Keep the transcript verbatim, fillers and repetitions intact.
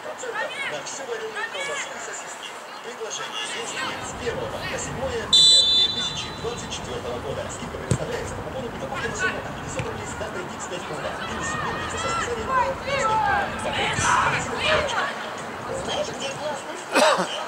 процентов на всю вареную колбасу и сосиски. Предложение действует с первого по седьмое октября две тысячи двадцать четвёртого года. Скидка предоставляется по купону упаковки на сумму от пятисот рублей с датой икс пять пункта. Или суммируется со списанием баллов икс пять пункта. Знаешь, где классный